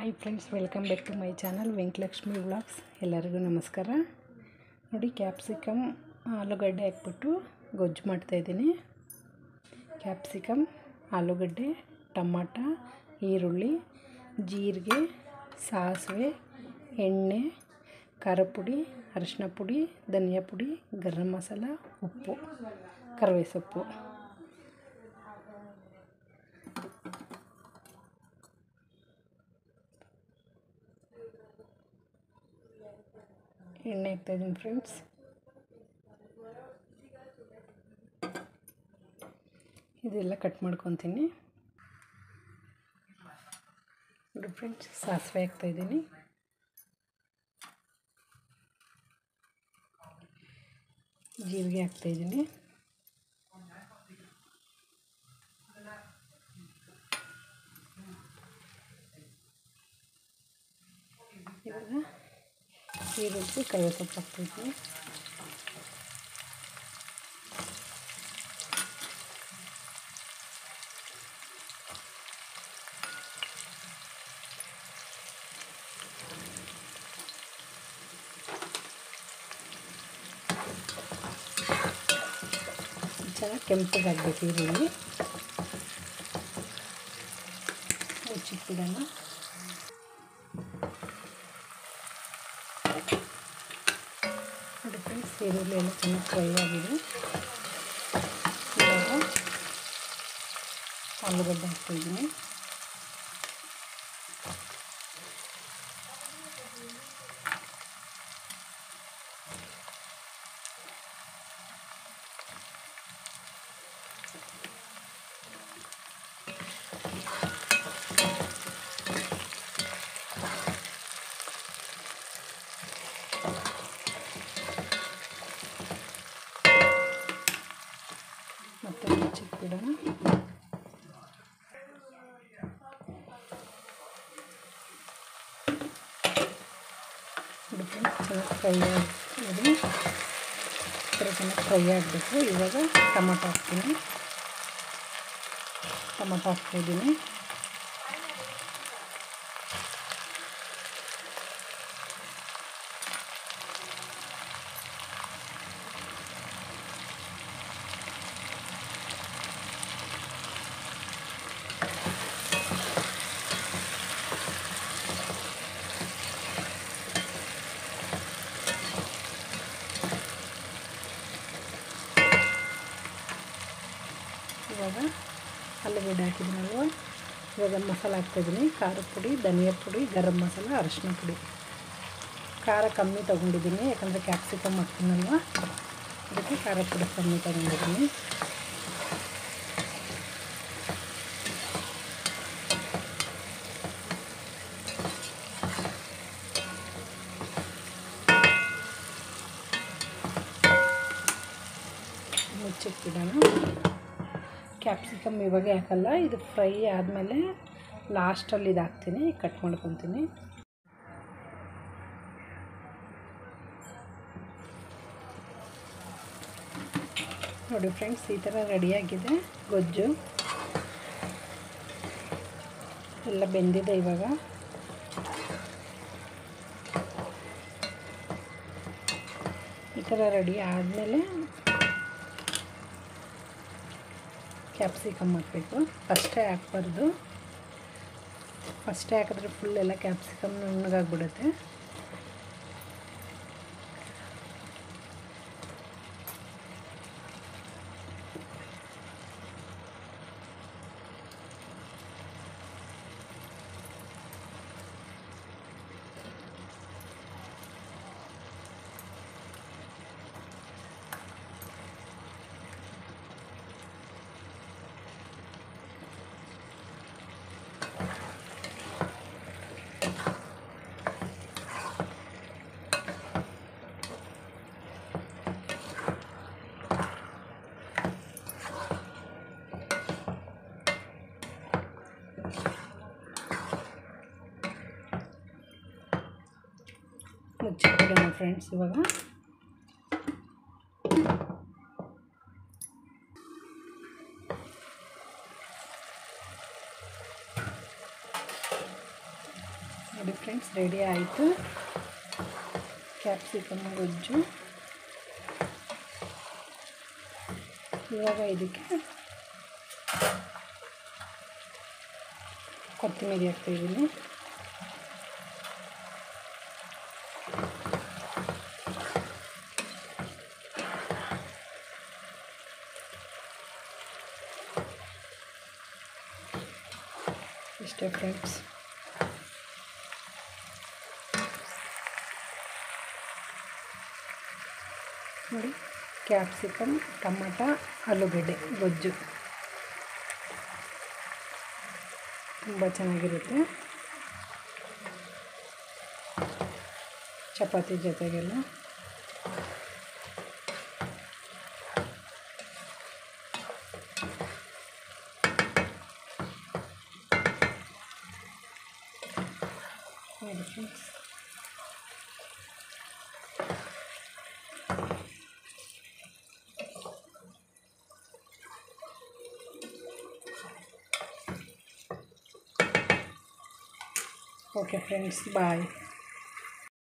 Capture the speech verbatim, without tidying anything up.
Hi friends, welcome back to my channel Venkatalakshmi vlogs. ಎಲ್ಲರಿಗೂ ನಮಸ್ಕಾರ. ನೋಡಿ, ಕ್ಯಾಪ್ಸಿಕಮ್ ಆಲೂಗಡ್ಡೆ ಹಾಕ್ಬಿಟ್ಟು ಗೊಜ್ಜು ಮಾಡ್ತಾಯಿದ್ದೀನಿ. ಕ್ಯಾಪ್ಸಿಕಮ್, ಆಲೂಗಡ್ಡೆ, ಟೊಮಾಟ, ಈರುಳ್ಳಿ, ಜೀರಿಗೆ, ಸಾಸಿವೆ, ಎಣ್ಣೆ, ಖಾರ ಪುಡಿ, ಅರಿಶಿನ ಪುಡಿ, ಧನಿಯಾ ಪುಡಿ, ಗರಂ ಮಸಾಲ, ಉಪ್ಪು, ಕರಿಬೇವು ಸೊಪ್ಪು. ಎಣ್ಣೆ ಹಾಕ್ತಾಯಿದ್ದೀನಿ ಫ್ರೆಂಡ್ಸ್. ಇದೆಲ್ಲ ಕಟ್ ಮಾಡ್ಕೊತೀನಿ. ನೋಡಿ ಫ್ರೆಂಡ್ಸ್, ಸಾಸಿವೆ ಹಾಕ್ತಾಯಿದ್ದೀನಿ. ಜೀರಿಗೆ ಹಾಕ್ತಾಯಿದ್ದೀನಿ. ಇವಾಗ ಈರುಳ್ಳಿ, ಕರಿಬೇವು ಸೊಪ್ಪು ಹಾಕ್ತಾಯಿದ್ದೀನಿ. ಚೆನ್ನಾಗಿ ಕೆಂಪಗಾಗಬೇಕು ಈರುಳ್ಳಿ. ಮುಚ್ಚಿಟ್ಬಿಡೋಣ. ನೋಡಿ ಫ್ರೆಂಡ್ಸ್, ಈರುಳ್ಳಿ ಎಲ್ಲ ಚೆನ್ನಾಗಿ ಫ್ರೈ ಆಗಿದೆ. ಇವಾಗ ಆಲೂಗಡ್ಡೆ ಹಾಕ್ತಾಯಿದ್ದೀನಿ. ಮತ್ತೆ ಮುಚ್ಚಿಟ್ಬಿಡೋಣ. ಚೆನ್ನಾಗಿ ಫ್ರೈ ಆಗಿದೆ. ಥರ ಚೆನ್ನಾಗಿ ಫ್ರೈ ಆಗಬೇಕು. ಇವಾಗ ಟೊಮೊಟೊ ಹಾಕ್ತೀನಿ. ಟೊಮೊಟೊ ಹಾಕ್ತಾಯಿದ್ದೀನಿ. ಇವಾಗ ಆಲೂಗಡ್ಡೆ ಹಾಕಿದ್ದೀನಲ್ವ, ಇವಾಗ ಮಸಾಲೆ ಹಾಕ್ತಾಯಿದ್ದೀನಿ. ಖಾರದ ಪುಡಿ, ಧನಿಯಾ ಪುಡಿ, ಗರಂ ಮಸಾಲ, ಅರಿಶಿನ ಪುಡಿ. ಖಾರ ಕಮ್ಮಿ ತೊಗೊಂಡಿದ್ದೀನಿ, ಯಾಕಂದರೆ ಕ್ಯಾಪ್ಸಿಕಮ್ ಹಾಕ್ತೀನಲ್ವ, ಅದಕ್ಕೆ ಖಾರ ಪುಡಿ ಕಮ್ಮಿ ತೊಗೊಂಡಿದ್ದೀನಿ. ಮುಚ್ಚಿಟ್ಬಿಡೋಣ. ಕ್ಯಾಪ್ಸಿಕಮ್ ಇವಾಗ ಹಾಕಲ್ಲ, ಇದು ಫ್ರೈ ಆದಮೇಲೆ ಲಾಸ್ಟಲ್ಲಿ ಇದು ಹಾಕ್ತೀನಿ, ಕಟ್ ಮಾಡ್ಕೊತೀನಿ. ನೋಡಿ ಫ್ರೆಂಡ್ಸ್, ಈ ಥರ ರೆಡಿಯಾಗಿದೆ ಗೊಜ್ಜು. ಎಲ್ಲ ಬೆಂದಿದೆ. ಇವಾಗ ಈ ಥರ ರೆಡಿ ಆದಮೇಲೆ ಕ್ಯಾಪ್ಸಿಕಮ್ ಹಾಕಬೇಕು. ಫಸ್ಟೇ ಹಾಕ್ಬಾರ್ದು. ಫಸ್ಟೇ ಹಾಕಿದ್ರೆ ಫುಲ್ ಎಲ್ಲ ಕ್ಯಾಪ್ಸಿಕಮ್ ನುಣ್ಣಗಾಗ್ಬಿಡುತ್ತೆ. ಮುಚ್ಚಿಬಿಡೋಣ ಫ್ರೆಂಡ್ಸ್. ಇವಾಗ ನೋಡಿ ಫ್ರೆಂಡ್ಸ್, ರೆಡಿ ಆಯಿತು ಕ್ಯಾಪ್ಸಿಕಮ್ ಗೊಜ್ಜು. ಇವಾಗ ಇದಕ್ಕೆ ಕೊತ್ತಂಬರಿ ಹಾಕ್ತಾಯಿದ್ದೀನಿ. ಇಷ್ಟೇ ಫ್ರೆಂಡ್ಸ್. ನೋಡಿ, ಕ್ಯಾಪ್ಸಿಕಮ್ ಟೊಮಾಟ ಆಲೂಗಡ್ಡೆ ಗೊಜ್ಜು ತುಂಬ ಚೆನ್ನಾಗಿರುತ್ತೆ ಚಪಾತಿ ಜೊತೆಗೆಲ್ಲ. ನೋಡಿ ಫ್ರೆಂಡ್ಸ್, ಓಕೆ ಫ್ರೆಂಡ್ಸ್, ಬಾಯ್.